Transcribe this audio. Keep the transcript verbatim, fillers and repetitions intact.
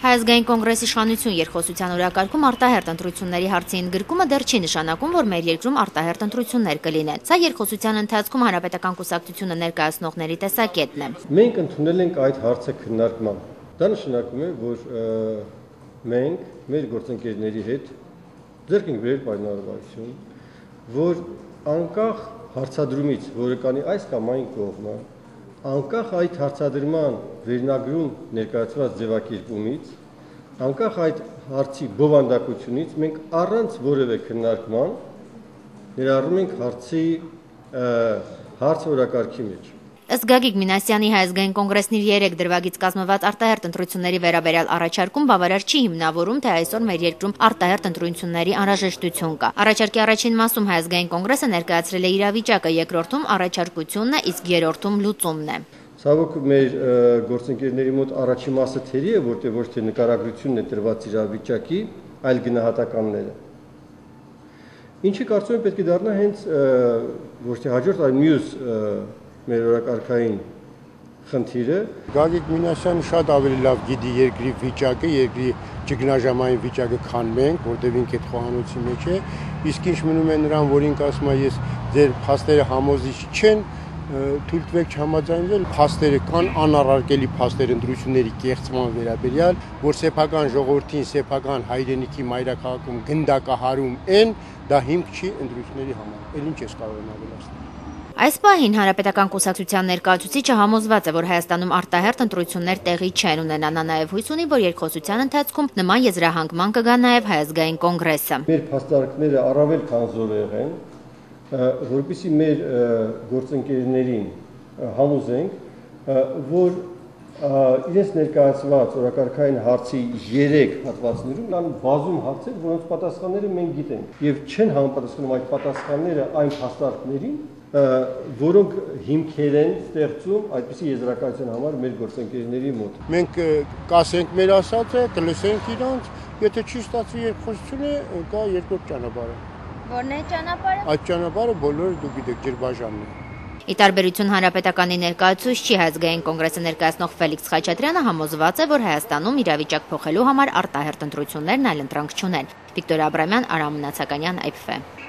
Հայազգային կոնգրեսի իշխանություն երկխոսության օրակարգում արտահերթ ընտրությունների հարցի ընդգրկումը դեռ չի նշանակում, որ մեր երկրում արտահերթ ընտրություններ կլինեն։ Սա երկխոսության ընթացքում հանրապետական կուսակցությունը ներկայացնողների տեսակետն է։ Մենք ընդունել ենք այդ հարցը քննարկման։ Դա նշանակում է, որ մենք մեր գործընկերների հետ ձեռք ենք բերել պայմանավորվածություն, որ անկախ հարցադրումից, որը կանի այս կամ այն կողմը, անկախ այդ հարցադրման վերնագրում ներկայացված ձևակերպումից, անկախ այդ հարցի բովանդակությունից, մենք առանց որևէ քննարկման ներառում ենք հարցի հարց օրակարգի մեջ։ Ըստ Գագիկ Մինասյանի Հայազգային կոնգրեսն իր երեք դրվագից կազմված արտահերթ ընտրությունների վերաբերյալ առաջարկում բավարար չի հիմնավորում, թե այսօր մեր երկրում արտահերթ ընտրությունների անհրաժեշտություն կա։ Առաջարկի առաջին մասում Հայազգային կոնգրեսը ներկայացրել է իրավիճակը, երկրորդում առաջարկությունն է, իսկ երրորդում լուծումն է։ Ցավոք մեր գործընկերների մոտ առաջին մասը թերի է, որտեղ ոչ թե նկարագրությունն է տրված իրավիճակի, այլ գնահատականները։ Ինչը կարծում եմ պետք է դառնա հենց ոչ թե հաջորդ, այլ մյուս մեր օրակարգային խնդիրը։ Գագիկ Մինասյանը շատ ավելի լավ գիտի երկրի վիճակը, երկրի ճգնաժամային վիճակը, քան մենք, որտեղ ինքը այդ խոհանոցի մեջ է, իսկ ինչ մնում է նրան, որ ինքը ասում է, ես ձեր փաստերը համոզիչ չեն, թույլ տվեք չհամաձայնվել, փաստերը կան, անառարկելի փաստեր ընտրությունների կեղծման վերաբերյալ, որ սեփական ժողովրդին, սեփական հայրենիքի մայրաքաղաքում գնդակահարում են, դա հիմք չի ընտրությունների համար։ Էլ ինչ ես կարող եմ ավելացնել։ Այս պահին հանրապետական կուսակցության ներկայացուցիչը համոզված է, որ Հայաստանում արտահերթ ընտրություններ տեղի չեն ունենա, նա նաև հույս ունի, որ երկխոսության ընթացքում նման եզրահանգման կգա նաև Հայազգային կոնգրեսը։ Մեր փաստարկները առավել քան զորեղ են, որպեսզի մեր գործընկերներին համոզենք, որ իրենց ներկայացված օրակարգային հարցի երեք հատվածներում կան բազում հարցեր, որոնց պատասխանները մենք գիտենք, եւ չեն համապատասխանում այդ պատասխանները այն փաստարկներին, որոնք հիմքեր են ստեղծում այդպիսի եզրակացության համար մեր գործընկերների մոտ։ Մենք կասենք մեր ասածը, կլսենք իրանց, եթե չի ստացվի երկխոսությունը, կա երկրորդ ճանապարհը։ Որն է ճանապարհը։ Այդ ճանապարհը բոլորը դուք գիտեք, ջրբաժանն է։ Ի տարբերություն հանրապետականի ներկայացուցիչի Հայազգային կոնգրեսը ներկայացնող Ֆելիքս Խաչատրյանը համոզված է, որ Հայաստանում իրավիճակ փոխելու համար արտահերթ ընտրություններն այլ ընտրանք չունեն։ Վիկտորիա Աբրամյան, Արամ Մնացականյան, Այ Փ Ֆ։